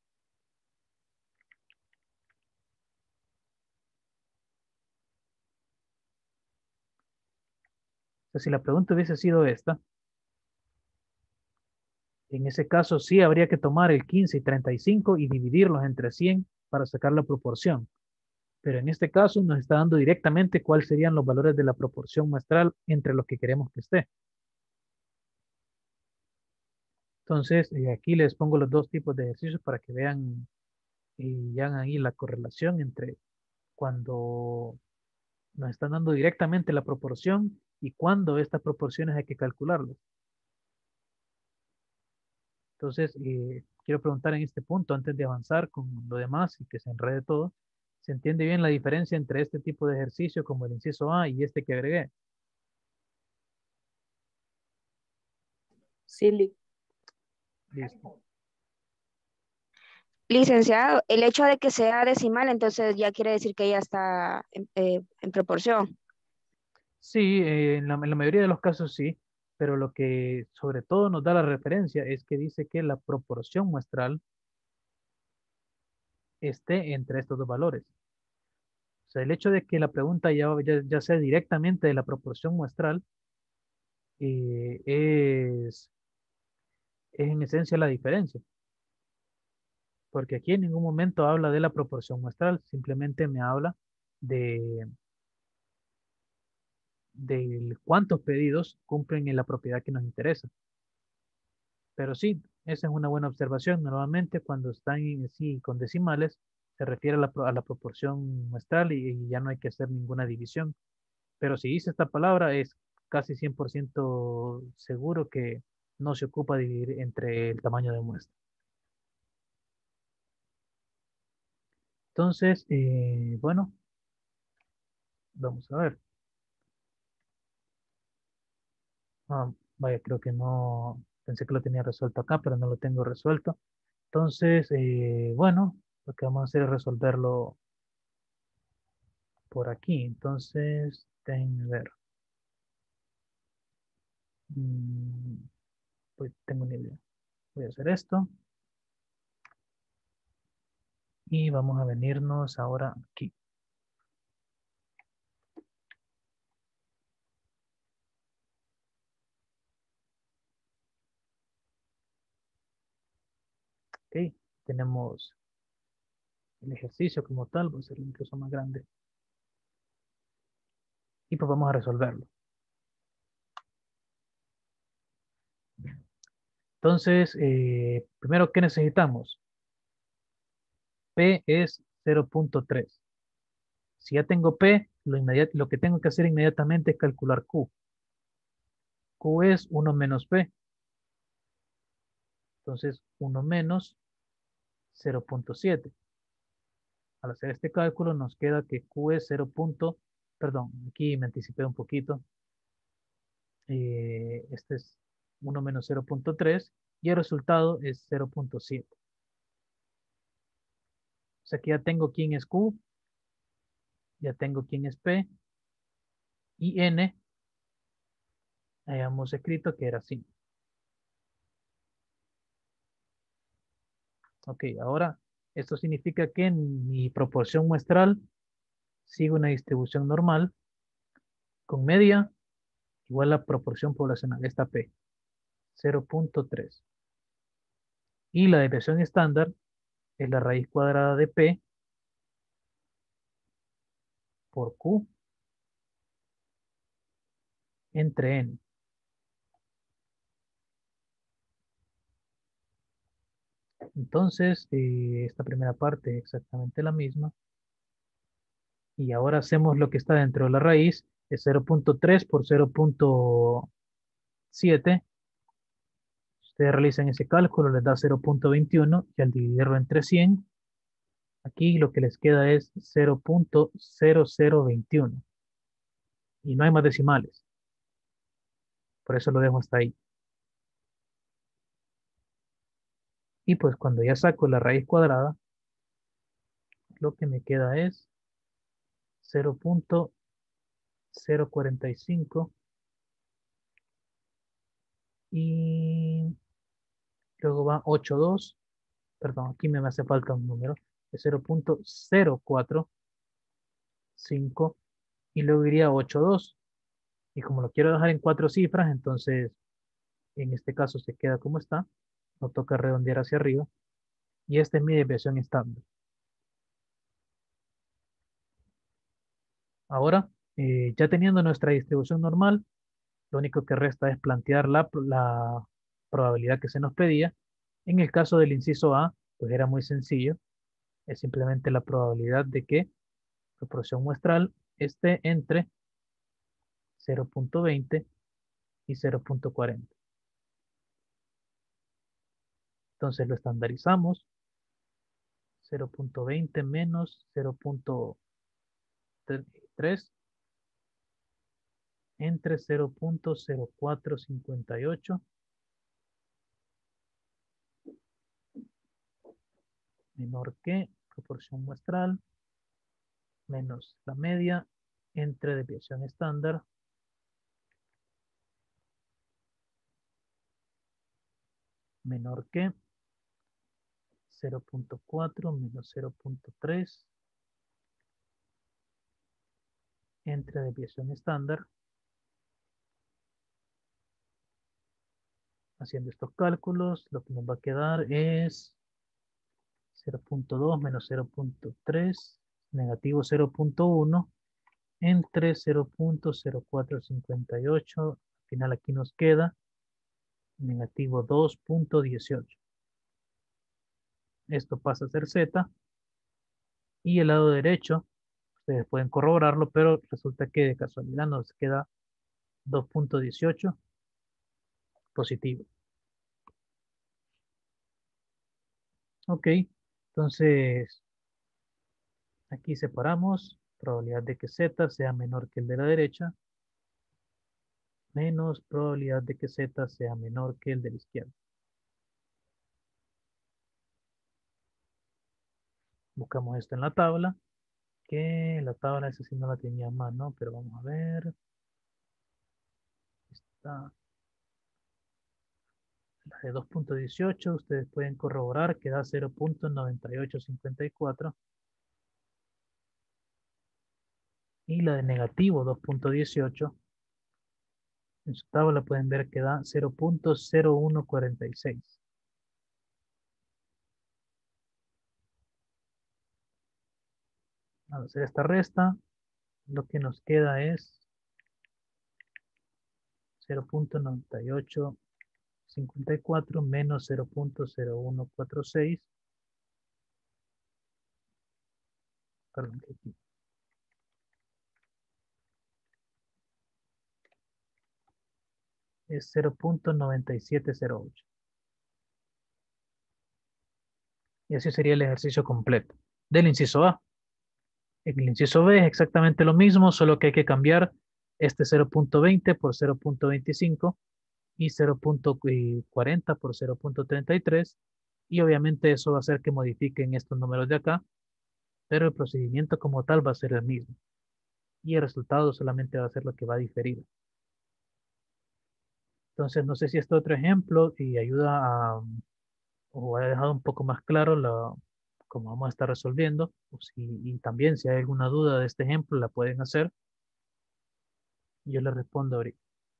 O sea, si la pregunta hubiese sido esta, en ese caso sí habría que tomar el 15 y 35 y dividirlos entre 100 para sacar la proporción. Pero en este caso nos está dando directamente cuáles serían los valores de la proporción muestral entre los que queremos que esté. Entonces, aquí les pongo los dos tipos de ejercicios para que vean y hagan ahí la correlación entre cuando nos están dando directamente la proporción y cuando estas proporciones hay que calcularlas. Entonces, quiero preguntar en este punto, antes de avanzar con lo demás y que se enrede todo, ¿se entiende bien la diferencia entre este tipo de ejercicio como el inciso A y este que agregué?
Sí,
Listo.
Licenciado, el hecho de que sea decimal, entonces ya quiere decir que ya está en proporción.
Sí, en la mayoría de los casos sí, pero lo que sobre todo nos da la referencia es que dice que la proporción muestral esté entre estos dos valores. O sea, el hecho de que la pregunta ya sea directamente de la proporción muestral es en esencia la diferencia, porque aquí en ningún momento habla de la proporción muestral, simplemente me habla de, de cuántos pedidos cumplen en la propiedad que nos interesa. Pero sí, esa es una buena observación. Normalmente cuando están sí, con decimales, se refiere a la proporción muestral y ya no hay que hacer ninguna división. Pero si dice esta palabra, es casi 100% seguro que no se ocupa de dividir entre el tamaño de muestra. Entonces, bueno, vamos a ver. Ah, vaya, creo que no, pensé que lo tenía resuelto acá, pero no lo tengo resuelto. Entonces, bueno, lo que vamos a hacer es resolverlo por aquí. Entonces, déjenme ver. Mm, pues tengo una idea. Voy a hacer esto y vamos a venirnos ahora aquí. Ok, tenemos el ejercicio como tal, va a ser incluso más grande. Y pues vamos a resolverlo. Entonces, primero, ¿qué necesitamos? P es 0.3. Si ya tengo P, lo que tengo que hacer inmediatamente es calcular Q. Q es 1 menos P. Entonces, 1 menos 0.7. Al hacer este cálculo nos queda que Q es 0. Perdón, aquí me anticipé un poquito. Este es 1 menos 0.3 y el resultado es 0.7. O sea que ya tengo quién es Q, ya tengo quién es P y N hayamos escrito que era 5. Ok, ahora esto significa que en mi proporción muestral sigue una distribución normal con media igual a proporción poblacional, esta P, 0.3. Y la desviación estándar es la raíz cuadrada de P por Q entre N. Entonces, esta primera parte es exactamente la misma. Y ahora hacemos lo que está dentro de la raíz, es 0.3 por 0.7. Ustedes realizan ese cálculo, les da 0.21 y al dividirlo entre 100, aquí lo que les queda es 0.0021. Y no hay más decimales. Por eso lo dejo hasta ahí. Y pues cuando ya saco la raíz cuadrada, lo que me queda es 0.045 y luego va 8,2. Perdón, aquí me hace falta un número. Es 0.045 y luego iría 8,2. Y como lo quiero dejar en 4 cifras, entonces en este caso se queda como está. No toca redondear hacia arriba. Y esta es mi desviación estándar. Ahora, ya teniendo nuestra distribución normal, lo único que resta es plantear la probabilidad que se nos pedía. En el caso del inciso A, pues era muy sencillo. Es simplemente la probabilidad de que proporción muestral esté entre 0.20 y 0.40. Entonces lo estandarizamos. 0.20 menos 0.3 entre 0.0458 menor que proporción muestral menos la media entre desviación estándar menor que 0.4 menos 0.3 entre desviación estándar. Haciendo estos cálculos, lo que nos va a quedar es 0.2 menos 0.3 negativo 0.1 entre 0.0458. Al final aquí nos queda negativo 2.18. Esto pasa a ser Z. Y el lado derecho, ustedes pueden corroborarlo, pero resulta que de casualidad nos queda 2.18 positivo. Ok, entonces aquí separamos probabilidad de que Z sea menor que el de la derecha, menos probabilidad de que Z sea menor que el de la izquierda. Buscamos esto en la tabla, que la tabla esa sí no la tenía a mano, pero vamos a ver. Está la de 2.18, ustedes pueden corroborar que da 0.9854. Y la de negativo 2.18, en su tabla pueden ver que da 0.0146. Al hacer esta resta, lo que nos queda es 0.9854 menos 0.0146. Perdón, que aquí. Es 0.9708. Y así sería el ejercicio completo del inciso A. En el inciso B es exactamente lo mismo, solo que hay que cambiar este 0.20 por 0.25 y 0.40 por 0.33 y obviamente eso va a hacer que modifiquen estos números de acá, pero el procedimiento como tal va a ser el mismo y el resultado solamente va a ser lo que va a diferir. Entonces, no sé si este otro ejemplo y ayuda a, o ha dejado un poco más claro cómo vamos a estar resolviendo, y también si hay alguna duda de este ejemplo, la pueden hacer, yo le respondo ahorita.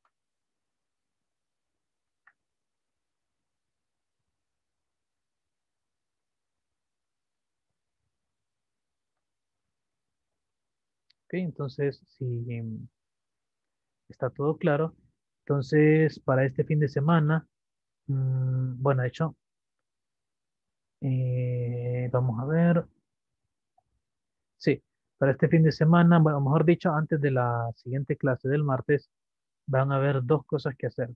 Ok, entonces, si está todo claro, entonces para este fin de semana, bueno, de hecho, vamos a ver, sí, para este fin de semana, bueno, mejor dicho, antes de la siguiente clase del martes, van a haber dos cosas que hacer.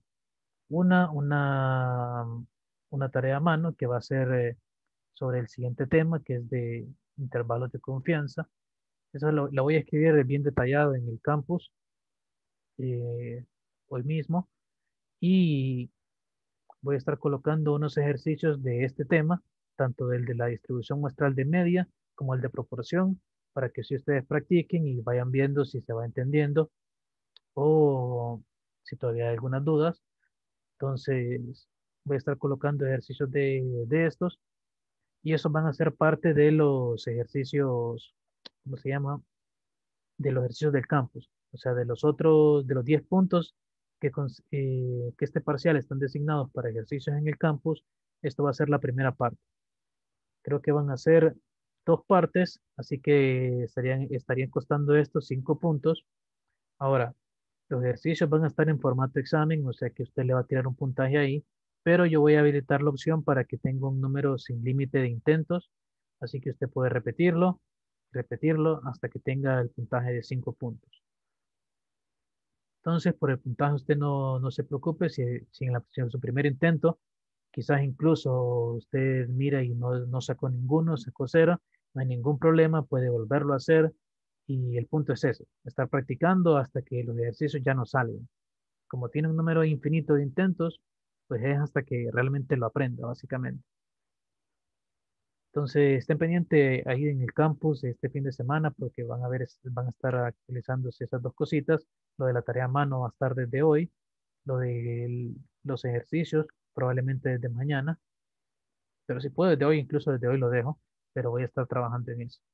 Una tarea a mano que va a ser sobre el siguiente tema, que es de intervalos de confianza. Eso la voy a escribir bien detallado en el campus eh, hoy mismo y voy a estar colocando unos ejercicios de este tema, tanto del de la distribución muestral de media como el de proporción, para que si ustedes practiquen y vayan viendo si se va entendiendo o si todavía hay algunas dudas. Entonces, voy a estar colocando ejercicios de estos y esos van a ser parte de los ejercicios, ¿cómo se llama? De los ejercicios del campus. O sea, de los otros, de los 10 puntos que este parcial están designados para ejercicios en el campus, esto va a ser la primera parte. Creo que van a ser dos partes, así que estarían costando estos 5 puntos. Ahora, los ejercicios van a estar en formato examen, o sea que usted le va a tirar un puntaje ahí, pero yo voy a habilitar la opción para que tenga un número sin límite de intentos, así que usted puede repetirlo hasta que tenga el puntaje de 5 puntos. Entonces, por el puntaje usted no se preocupe si en su primer intento, quizás incluso usted mira y no sacó ninguno, sacó cero, no hay ningún problema, puede volverlo a hacer y el punto es ese, estar practicando hasta que los ejercicios ya no salgan. Como tiene un número infinito de intentos, pues es hasta que realmente lo aprenda, básicamente. Entonces, estén pendientes ahí en el campus este fin de semana porque van a estar actualizándose esas dos cositas. Lo de la tarea a mano va a estar desde hoy, lo de los ejercicios probablemente desde mañana, pero si puedo desde hoy, incluso desde hoy lo dejo, pero voy a estar trabajando en eso.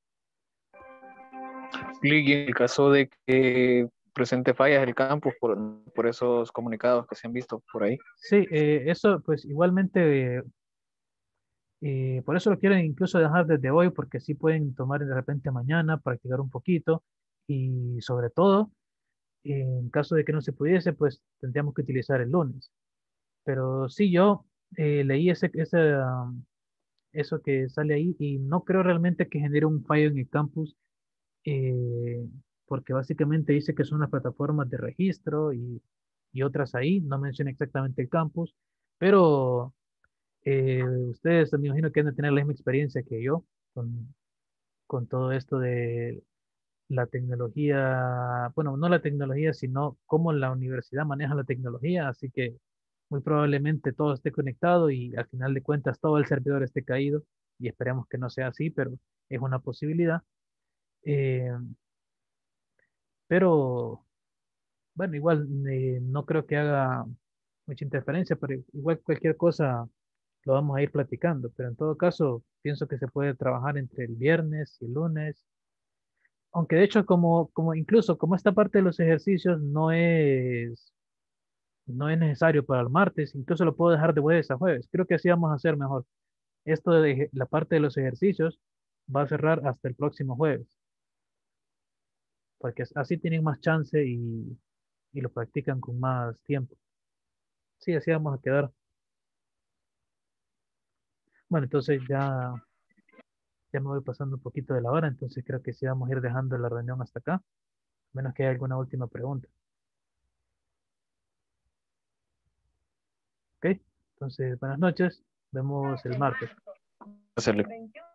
Y en el caso de que presente fallas el campus por esos comunicados que se han visto por ahí.
Sí, eso pues igualmente, por eso lo quieren incluso dejar desde hoy, porque sí pueden tomar de repente mañana, practicar un poquito y sobre todo, en caso de que no se pudiese, pues tendríamos que utilizar el lunes. Pero sí, yo leí eso que sale ahí y no creo realmente que genere un fallo en el campus, eh, porque básicamente dice que son las plataformas de registro y otras ahí, no menciona exactamente el campus, pero ustedes me imagino que han de tener la misma experiencia que yo con todo esto de la tecnología, bueno, no la tecnología, sino cómo la universidad maneja la tecnología, así que muy probablemente todo esté conectado y al final de cuentas todo el servidor esté caído y esperemos que no sea así, pero es una posibilidad. Eh, pero bueno, igual no creo que haga mucha interferencia, pero igual cualquier cosa lo vamos a ir platicando, pero en todo caso pienso que se puede trabajar entre el viernes y el lunes, aunque de hecho como incluso como esta parte de los ejercicios no es necesario para el martes, incluso lo puedo dejar de jueves a jueves, creo que así vamos a hacer mejor. Esto de la parte de los ejercicios va a cerrar hasta el próximo jueves, porque así tienen más chance y lo practican con más tiempo. Sí, así vamos a quedar. Bueno, entonces ya me voy pasando un poquito de la hora, entonces creo que sí vamos a ir dejando la reunión hasta acá, a menos que haya alguna última pregunta. ¿Ok? Entonces, buenas noches, vemos el martes.
Hacerle